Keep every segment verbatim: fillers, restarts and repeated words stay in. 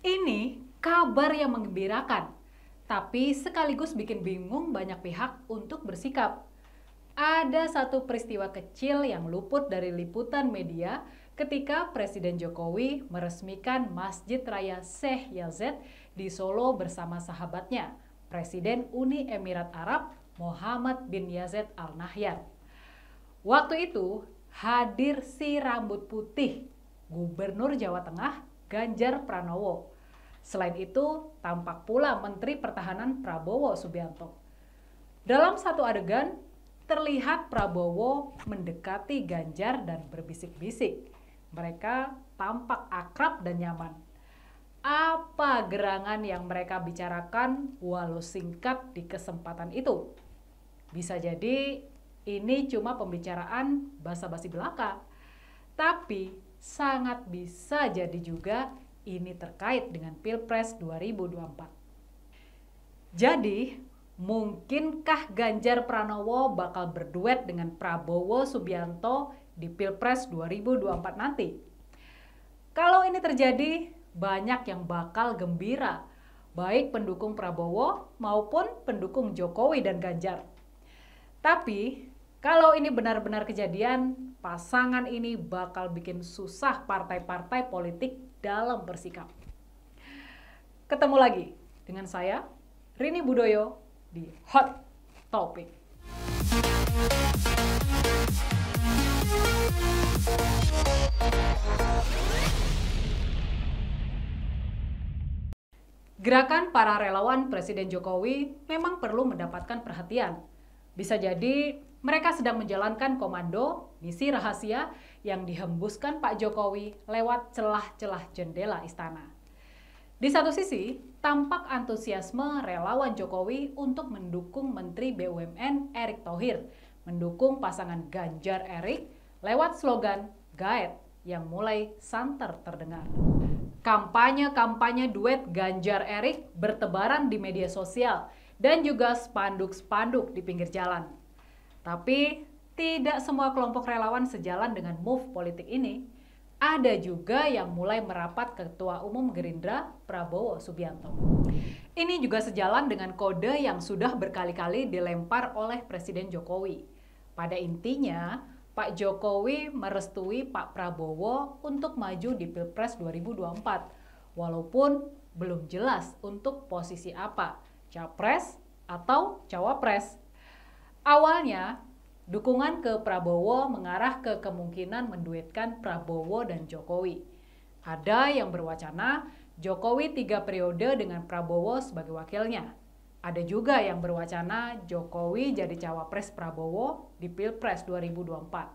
Ini kabar yang menggembirakan, tapi sekaligus bikin bingung banyak pihak untuk bersikap. Ada satu peristiwa kecil yang luput dari liputan media ketika Presiden Jokowi meresmikan Masjid Raya Syekh Yazid di Solo bersama sahabatnya, Presiden Uni Emirat Arab Mohammed bin Zayed Al Nahyan. Waktu itu hadir si rambut putih, Gubernur Jawa Tengah Ganjar Pranowo. Selain itu, tampak pula Menteri Pertahanan Prabowo Subianto. Dalam satu adegan, terlihat Prabowo mendekati Ganjar dan berbisik-bisik. Mereka tampak akrab dan nyaman. Apa gerangan yang mereka bicarakan walau singkat di kesempatan itu? Bisa jadi ini cuma pembicaraan basa-basi belaka. Tapi sangat bisa jadi juga ini terkait dengan Pilpres dua ribu dua puluh empat. Jadi, mungkinkah Ganjar Pranowo bakal berduet dengan Prabowo Subianto di Pilpres dua ribu dua puluh empat nanti? Kalau ini terjadi, banyak yang bakal gembira, baik pendukung Prabowo maupun pendukung Jokowi dan Ganjar. Tapi, kalau ini benar-benar kejadian, pasangan ini bakal bikin susah partai-partai politik dalam bersikap. Ketemu lagi dengan saya, Rini Budoyo, di Hot Topic. Gerakan para relawan Presiden Jokowi memang perlu mendapatkan perhatian. Bisa jadi mereka sedang menjalankan komando misi rahasia yang dihembuskan Pak Jokowi lewat celah-celah jendela istana. Di satu sisi, tampak antusiasme relawan Jokowi untuk mendukung Menteri B U M N Erick Thohir, mendukung pasangan Ganjar Erick lewat slogan Gaet yang mulai santer terdengar. Kampanye-kampanye duet Ganjar Erick bertebaran di media sosial dan juga spanduk-spanduk di pinggir jalan. Tapi tidak semua kelompok relawan sejalan dengan move politik ini. Ada juga yang mulai merapat ke Ketua Umum Gerindra Prabowo Subianto. Ini juga sejalan dengan kode yang sudah berkali-kali dilempar oleh Presiden Jokowi. Pada intinya, Pak Jokowi merestui Pak Prabowo untuk maju di Pilpres dua ribu dua puluh empat, walaupun belum jelas untuk posisi apa, Capres atau Cawapres. Awalnya, dukungan ke Prabowo mengarah ke kemungkinan menduetkan Prabowo dan Jokowi. Ada yang berwacana Jokowi tiga periode dengan Prabowo sebagai wakilnya. Ada juga yang berwacana Jokowi jadi cawapres Prabowo di Pilpres dua ribu dua puluh empat.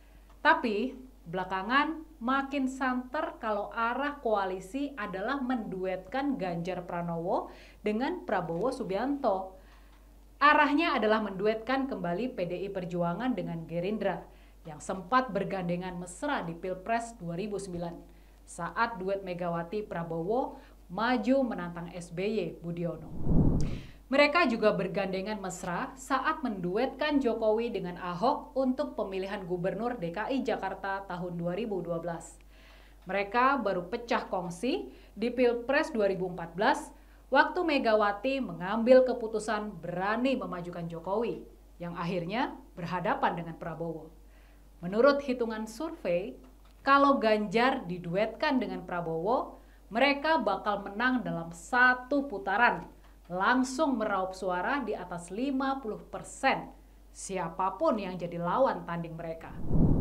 Tapi belakangan makin santer kalau arah koalisi adalah menduetkan Ganjar Pranowo dengan Prabowo Subianto. Arahnya adalah menduetkan kembali P D I Perjuangan dengan Gerindra yang sempat bergandengan mesra di Pilpres dua ribu sembilan saat duet Megawati Prabowo maju menantang S B Y Budiono. Mereka juga bergandengan mesra saat menduetkan Jokowi dengan Ahok untuk pemilihan Gubernur D K I Jakarta tahun dua ribu dua belas. Mereka baru pecah kongsi di Pilpres dua ribu empat belas waktu Megawati mengambil keputusan berani memajukan Jokowi, yang akhirnya berhadapan dengan Prabowo. Menurut hitungan survei, kalau Ganjar diduetkan dengan Prabowo, mereka bakal menang dalam satu putaran, langsung meraup suara di atas lima puluh persen, siapapun yang jadi lawan tanding mereka.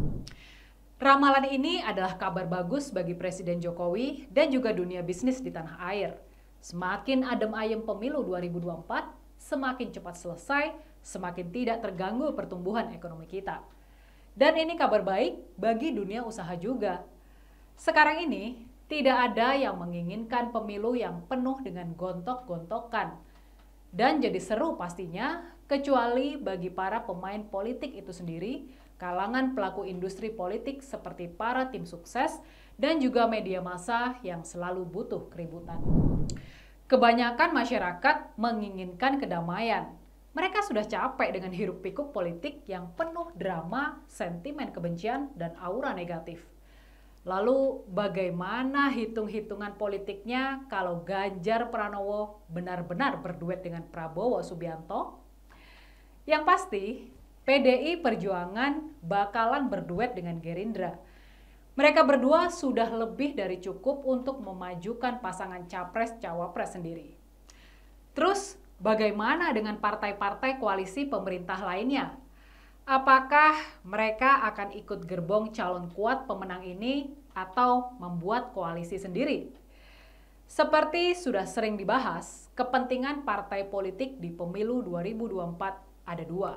Ramalan ini adalah kabar bagus bagi Presiden Jokowi dan juga dunia bisnis di tanah air. Semakin adem ayem pemilu dua ribu dua puluh empat, semakin cepat selesai, semakin tidak terganggu pertumbuhan ekonomi kita. Dan ini kabar baik bagi dunia usaha juga. Sekarang ini, tidak ada yang menginginkan pemilu yang penuh dengan gontok-gontokan. Dan jadi seru pastinya, kecuali bagi para pemain politik itu sendiri, kalangan pelaku industri politik seperti para tim sukses, dan juga media massa yang selalu butuh keributan. Kebanyakan masyarakat menginginkan kedamaian. Mereka sudah capek dengan hiruk-pikuk politik yang penuh drama, sentimen kebencian, dan aura negatif. Lalu bagaimana hitung-hitungan politiknya kalau Ganjar Pranowo benar-benar berduet dengan Prabowo Subianto? Yang pasti, P D I Perjuangan bakalan berduet dengan Gerindra. Mereka berdua sudah lebih dari cukup untuk memajukan pasangan Capres-Cawapres sendiri. Terus, bagaimana dengan partai-partai koalisi pemerintah lainnya? Apakah mereka akan ikut gerbong calon kuat pemenang ini atau membuat koalisi sendiri? Seperti sudah sering dibahas, kepentingan partai politik di pemilu dua ribu dua puluh empat ada dua.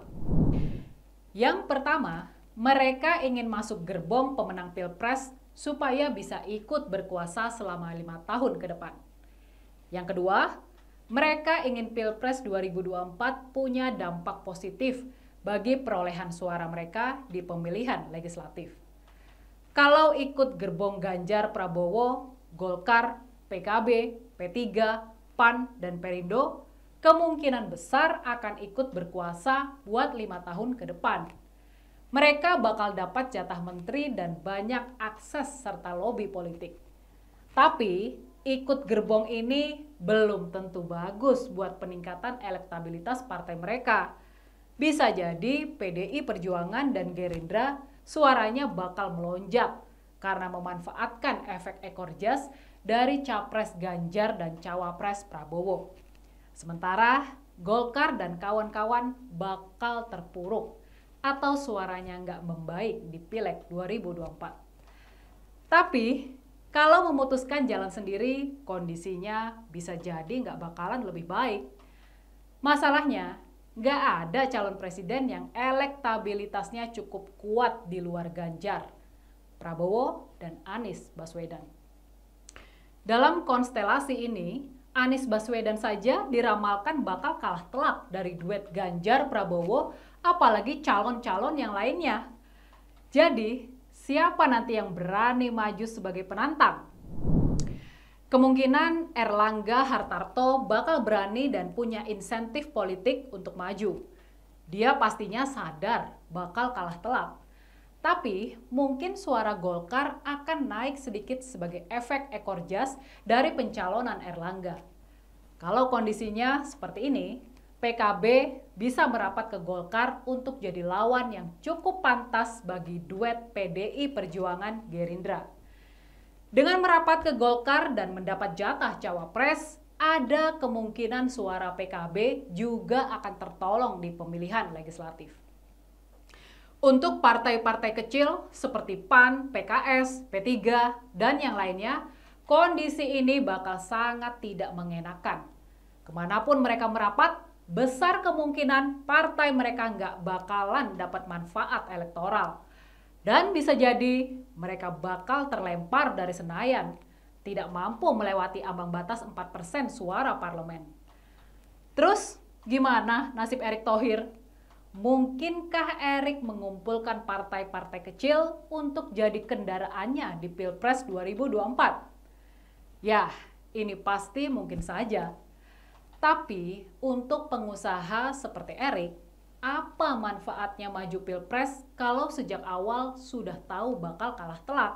Yang pertama, mereka ingin masuk gerbong pemenang Pilpres supaya bisa ikut berkuasa selama lima tahun ke depan. Yang kedua, mereka ingin Pilpres dua ribu dua puluh empat punya dampak positif bagi perolehan suara mereka di pemilihan legislatif. Kalau ikut gerbong Ganjar Prabowo, Golkar, P K B, P tiga, P A N, dan Perindo, kemungkinan besar akan ikut berkuasa buat lima tahun ke depan. Mereka bakal dapat jatah menteri dan banyak akses serta lobi politik. Tapi, ikut gerbong ini belum tentu bagus buat peningkatan elektabilitas partai mereka. Bisa jadi P D I Perjuangan dan Gerindra suaranya bakal melonjak karena memanfaatkan efek ekor jas dari Capres Ganjar dan Cawapres Prabowo. Sementara Golkar dan kawan-kawan bakal terpuruk atau suaranya nggak membaik di Pileg dua ribu dua puluh empat. Tapi kalau memutuskan jalan sendiri, kondisinya bisa jadi nggak bakalan lebih baik. Masalahnya, nggak ada calon presiden yang elektabilitasnya cukup kuat di luar Ganjar, Prabowo, dan Anies Baswedan. Dalam konstelasi ini, Anies Baswedan saja diramalkan bakal kalah telak dari duet Ganjar Prabowo, apalagi calon-calon yang lainnya. Jadi, siapa nanti yang berani maju sebagai penantang? Kemungkinan Erlangga Hartarto bakal berani dan punya insentif politik untuk maju. Dia pastinya sadar bakal kalah telak. Tapi mungkin suara Golkar akan naik sedikit sebagai efek ekor jas dari pencalonan Erlangga. Kalau kondisinya seperti ini, P K B bisa merapat ke Golkar untuk jadi lawan yang cukup pantas bagi duet P D I Perjuangan Gerindra. Dengan merapat ke Golkar dan mendapat jatah cawapres, ada kemungkinan suara P K B juga akan tertolong di pemilihan legislatif. Untuk partai-partai kecil seperti P A N, P K S, P tiga, dan yang lainnya, kondisi ini bakal sangat tidak mengenakan. Kemanapun mereka merapat, besar kemungkinan partai mereka nggak bakalan dapat manfaat elektoral. Dan bisa jadi mereka bakal terlempar dari Senayan, tidak mampu melewati ambang batas empat persen suara parlemen. Terus gimana nasib Erick Thohir? Mungkinkah Erick mengumpulkan partai-partai kecil untuk jadi kendaraannya di Pilpres dua ribu dua puluh empat? Ya, ini pasti mungkin saja. Tapi untuk pengusaha seperti Erick, apa manfaatnya maju Pilpres kalau sejak awal sudah tahu bakal kalah telak?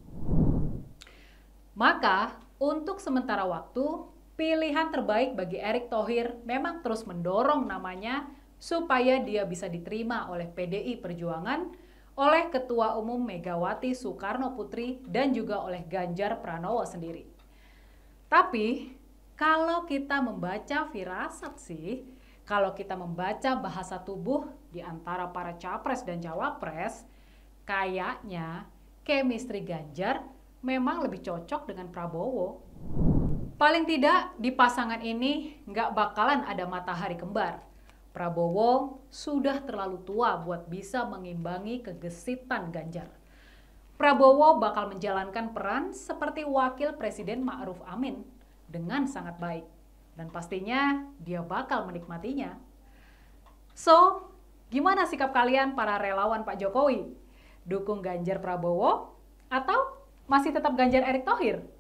Maka, untuk sementara waktu, pilihan terbaik bagi Erick Thohir memang terus mendorong namanya supaya dia bisa diterima oleh P D I Perjuangan, oleh Ketua Umum Megawati Soekarno Putri, dan juga oleh Ganjar Pranowo sendiri. Tapi, kalau kita membaca firasat sih, kalau kita membaca bahasa tubuh di antara para capres dan cawapres, kayaknya chemistry Ganjar memang lebih cocok dengan Prabowo. Paling tidak di pasangan ini nggak bakalan ada matahari kembar. Prabowo sudah terlalu tua buat bisa mengimbangi kegesitan Ganjar. Prabowo bakal menjalankan peran seperti wakil Presiden Ma'ruf Amin dengan sangat baik. Dan pastinya dia bakal menikmatinya. So, gimana sikap kalian para relawan Pak Jokowi? Dukung Ganjar Prabowo atau masih tetap Ganjar Erick Thohir?